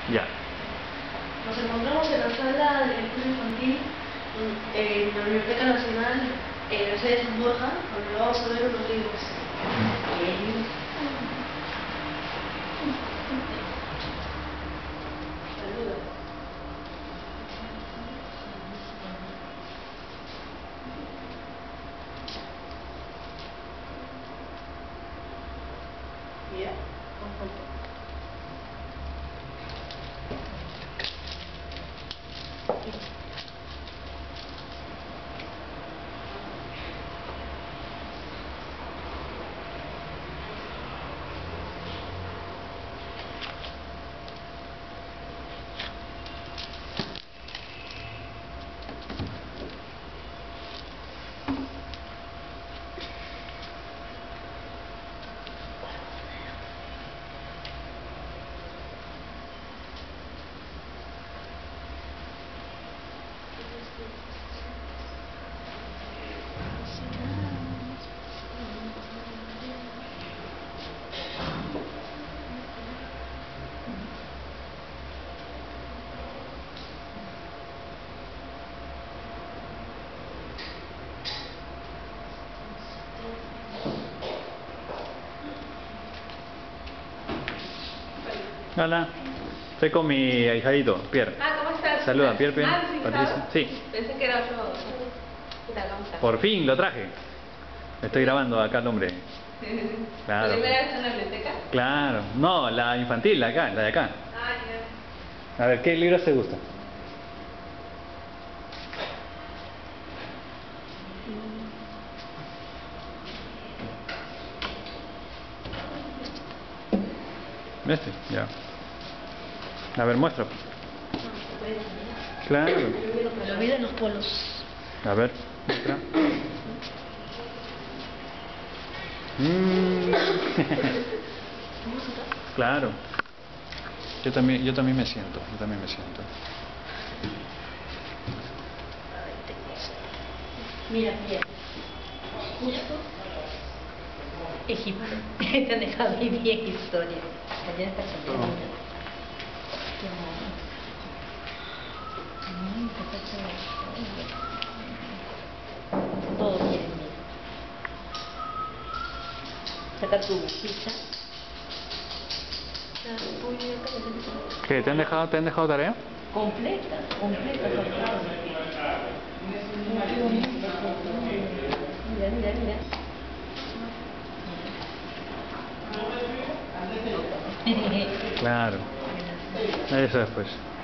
Ya. Nos encontramos en la sala del estudio infantil en la Biblioteca Nacional en la sede de San Borja, donde vamos a ver unos libros. Saluda. Mira, un poco. Hola, estoy con mi ahijadito, Pierre. ¿Cómo estás? Saluda, Pierre, sí, Patricia. Sí, Pensé que era otro. ¿Qué tal? ¿Cómo estás? por fin lo traje. Estoy grabando acá al hombre. Claro. ¿La primera vez en la biblioteca? Claro. No, la infantil, la de acá. Ya. A ver, ¿qué libros te gustan? Este, ya. A ver, muestra. Claro. La vida en los polos. A ver, muestra. Claro. Yo también me siento. Mira, mira. Justo Egipto. Te han dejado muy bien historia. Allá está cambiando. Todo bien, mira. Saca tu ficha. ¿Qué? ¿Te han dejado tarea? Completa, sacada. Mira, mira, mira. Claro. Eso es pues.